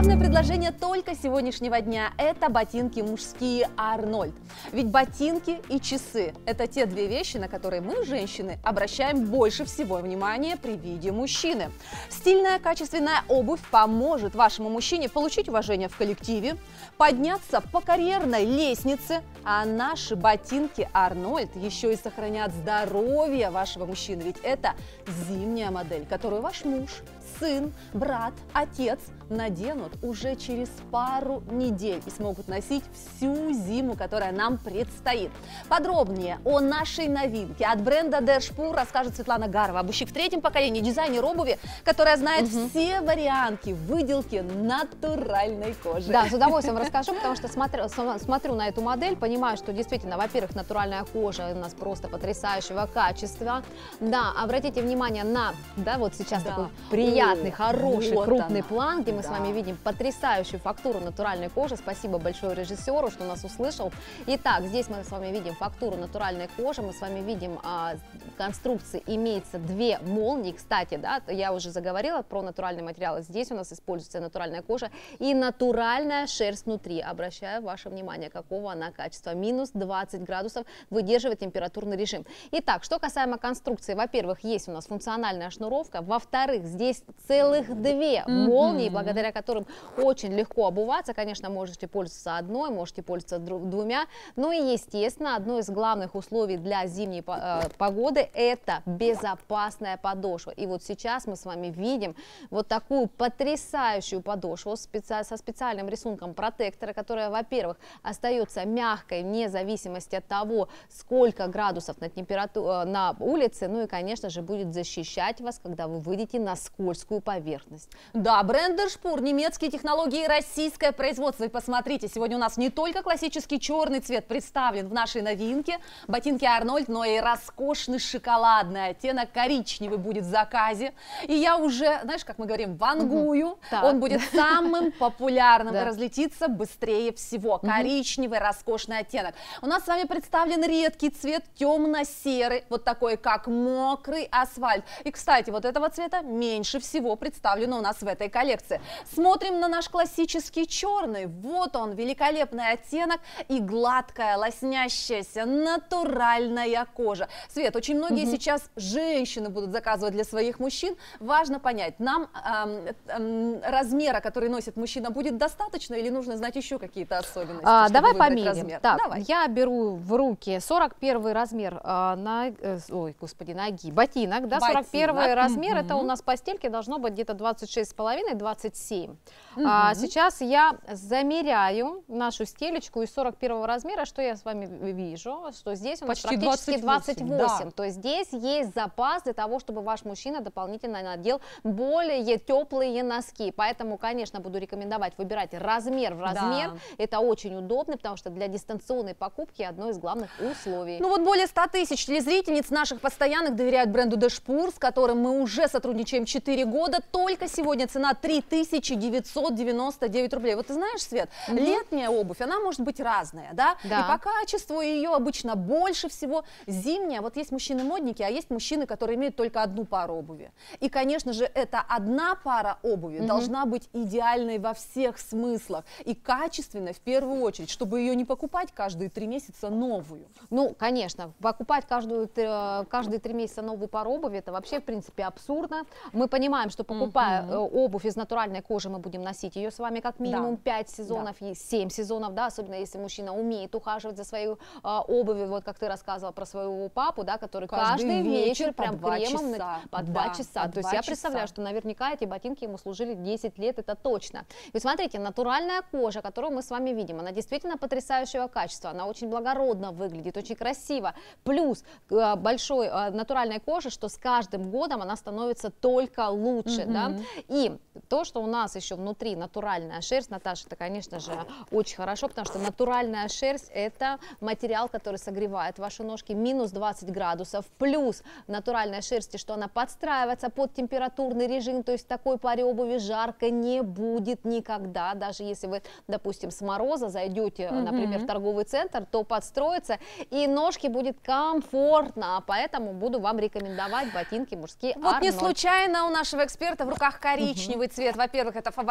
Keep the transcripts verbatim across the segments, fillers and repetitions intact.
Главное предложение только сегодняшнего дня – это ботинки мужские Арнольд. Ведь ботинки и часы – это те две вещи, на которые мы, женщины, обращаем больше всего внимания при виде мужчины. Стильная, качественная обувь поможет вашему мужчине получить уважение в коллективе, подняться по карьерной лестнице, а наши ботинки Арнольд еще и сохранят здоровье вашего мужчины. Ведь это зимняя модель, которую ваш муж, сын, брат, отец наденут уже через пару недель и смогут носить всю зиму, которая нам предстоит. Подробнее о нашей новинке от бренда Der Spur расскажет Светлана Гарова, обувщик в третьем поколении, дизайнер обуви, которая знает угу. все варианты выделки натуральной кожи. Да, с удовольствием расскажу, потому что смотрю, смотрю на эту модель, понимаю, что действительно, во-первых, натуральная кожа у нас просто потрясающего качества. Да, обратите внимание на, да, вот сейчас да. такой приятный, хороший, вот крупный она. план, где мы Мы да. с вами видим потрясающую фактуру натуральной кожи. Спасибо большое режиссеру, что нас услышал. Итак, здесь мы с вами видим фактуру натуральной кожи. Мы с вами видим а, конструкции. Имеется две молнии. Кстати, да, я уже заговорила про натуральный материал. Здесь у нас используется натуральная кожа и натуральная шерсть внутри. Обращаю ваше внимание, какого она качества. Минус двадцать градусов выдерживает температурный режим. Итак, что касаемо конструкции. Во-первых, есть у нас функциональная шнуровка. Во-вторых, здесь целых две mm-hmm. молнии, благодаря благодаря которым очень легко обуваться. Конечно, можете пользоваться одной, можете пользоваться двумя. Ну и, естественно, одно из главных условий для зимней погоды – это безопасная подошва. И вот сейчас мы с вами видим вот такую потрясающую подошву со специальным рисунком протектора, которая, во-первых, остается мягкой вне зависимости от того, сколько градусов на, температуру, на улице. Ну и, конечно же, будет защищать вас, когда вы выйдете на скользкую поверхность. Да, бренд Der Spur, немецкие технологии, российское производство. И посмотрите, сегодня у нас не только классический черный цвет представлен в нашей новинке, ботинки Арнольд, но и роскошный шоколадный оттенок, коричневый будет в заказе. И я уже, знаешь, как мы говорим, вангую, угу. он будет самым популярным и разлетится быстрее всего. Коричневый, роскошный оттенок. У нас с вами представлен редкий цвет, темно-серый, вот такой, как мокрый асфальт. И, кстати, вот этого цвета меньше всего представлено у нас в этой коллекции. Смотрим на наш классический черный. Вот он, великолепный оттенок и гладкая, лоснящаяся, натуральная кожа. Свет, очень многие угу. сейчас женщины будут заказывать для своих мужчин. Важно понять, нам эм, эм, размера, который носит мужчина, будет достаточно или нужно знать еще какие-то особенности? А, давай померим. Так, давай. Я беру в руки сорок первый размер э, на, э, ой, господи, ноги, ботинок, да, сорок первый ботинок. размер, угу. это у нас по стельке должно быть где-то двадцать шесть с половиной — двадцать семь. Угу. А, сейчас я замеряю нашу стелечку из сорок первого размера, что я с вами вижу, что здесь у нас почти практически двадцать восемь, да. то есть здесь есть запас для того, чтобы ваш мужчина дополнительно надел более теплые носки, поэтому, конечно, буду рекомендовать выбирать размер в размер, да. это очень удобно, потому что для дистанционной покупки одно из главных условий. Ну вот более ста тысяч телезрительниц наших постоянных доверяют бренду Der Spur, с которым мы уже сотрудничаем четыре года, только сегодня цена три тысячи девятьсот девяносто девять рублей. Вот ты знаешь, Свет, угу. летняя обувь, она может быть разная, да? да, и по качеству ее обычно больше всего. Зимняя, вот есть мужчины-модники, а есть мужчины, которые имеют только одну пару обуви. И, конечно же, эта одна пара обуви угу. должна быть идеальной во всех смыслах и качественной в первую очередь, чтобы ее не покупать каждые три месяца новую. Ну, конечно, покупать каждую, каждые три месяца новую пару обуви, это вообще, в принципе, абсурдно. Мы понимаем, что покупая угу. обувь из натуральной кожи, мы будем носить ее с вами как минимум да. пять сезонов, да. и семь сезонов, да, особенно если мужчина умеет ухаживать за своей а, обувью, вот как ты рассказывала про своего папу, да, который каждый, каждый вечер, вечер прям по кремом часа. по да, два часа. по То есть я представляю, что наверняка эти ботинки ему служили десять лет, это точно. И смотрите, натуральная кожа, которую мы с вами видим, она действительно потрясающего качества, она очень благородно выглядит, очень красиво. Плюс э, большой э, натуральной кожи, что с каждым годом она становится только лучше, mm-hmm. да. И то, что у нас еще внутри натуральная шерсть, Наташа, это, конечно же, очень хорошо, потому что натуральная шерсть – это материал, который согревает ваши ножки, минус двадцать градусов, плюс натуральная шерсть, что она подстраивается под температурный режим, то есть в такой паре обуви жарко не будет никогда, даже если вы, допустим, с мороза зайдете, mm-hmm. например, в торговый центр, то подстроится и ножки будет комфортно, поэтому буду вам рекомендовать ботинки мужские Вот Арнольд. Не случайно у нашего эксперта в руках коричневый mm-hmm. цвет, во-первых, это фаворит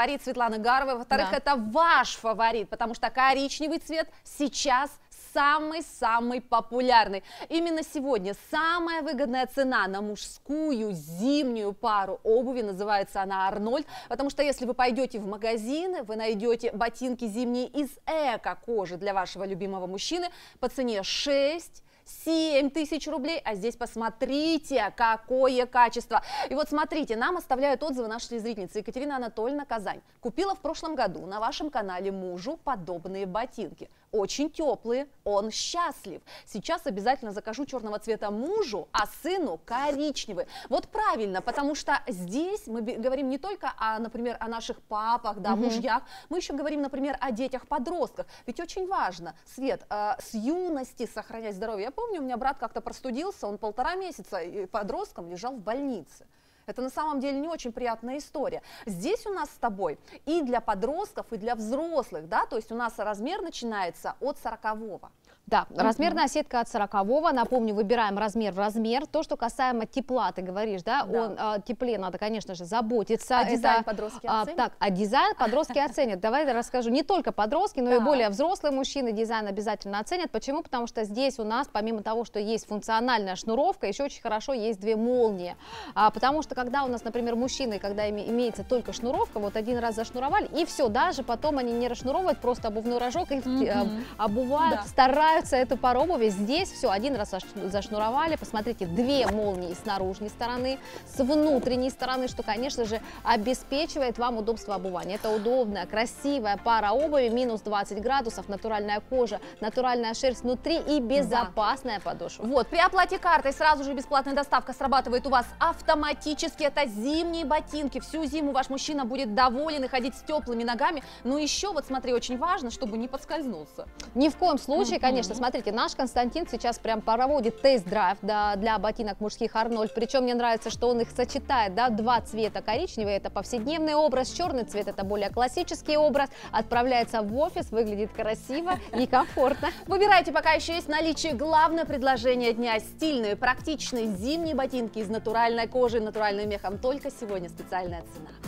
фаворит Светланы Гаровой, во-вторых, Да. это ваш фаворит, потому что коричневый цвет сейчас самый-самый популярный. Именно сегодня самая выгодная цена на мужскую зимнюю пару обуви, называется она Арнольд, потому что если вы пойдете в магазины, вы найдете ботинки зимние из эко-кожи для вашего любимого мужчины по цене шесть семь тысяч рублей, а здесь посмотрите, какое качество. И вот смотрите, нам оставляют отзывы наши телезрительницы. Екатерина Анатольевна, Казань. Купила в прошлом году на вашем канале мужу подобные ботинки. Очень теплые, он счастлив. Сейчас обязательно закажу черного цвета мужу, а сыну коричневый. Вот правильно, потому что здесь мы говорим не только о, например, о наших папах, да, Мгм. мужьях, мы еще говорим, например, о детях-подростках. Ведь очень важно, Свет, э, с юности сохранять здоровье. Я помню, у меня брат как-то простудился, он полтора месяца и подростком лежал в больнице. Это на самом деле не очень приятная история. Здесь у нас с тобой и для подростков, и для взрослых, да, то есть у нас размер начинается от сорокового. Да, размерная сетка от сорокового, напомню, выбираем размер в размер. То, что касаемо тепла, ты говоришь, да, Да. он, о тепле надо, конечно же, заботиться. А Это, дизайн подростки а, оценят? Так, а дизайн подростки оценят. Давай я расскажу, не только подростки, но и Так. более взрослые мужчины дизайн обязательно оценят. Почему? Потому что здесь у нас, помимо того, что есть функциональная шнуровка, еще очень хорошо есть две молнии. А, потому что когда у нас, например, мужчины, когда име- имеется только шнуровка, вот один раз зашнуровали, и все, даже потом они не расшнуровывают, просто обувной рожок, их Мгм. э, обувают, Да. стараются эту пару обуви. Здесь все, один раз заш- зашнуровали, посмотрите, две молнии с наружной стороны, с внутренней стороны, что, конечно же, обеспечивает вам удобство обувания. Это удобная, красивая пара обуви, минус двадцать градусов, натуральная кожа, натуральная шерсть внутри и безопасная подошва. Вот, при оплате картой сразу же бесплатная доставка срабатывает у вас автоматически. Это зимние ботинки. Всю зиму ваш мужчина будет доволен и ходить с теплыми ногами. Но еще, вот смотри, очень важно, чтобы не подскользнулся. Ни в коем случае, Мгм. конечно, смотрите, наш Константин сейчас прям проводит тест-драйв да, для ботинок мужских Арнольд, причем мне нравится, что он их сочетает, да, два цвета, коричневый это повседневный образ, черный цвет это более классический образ, отправляется в офис, выглядит красиво и комфортно. Выбирайте, пока еще есть в наличии главное предложение дня. Стильные, практичные зимние ботинки из натуральной кожи, натуральным мехом. Только сегодня специальная цена.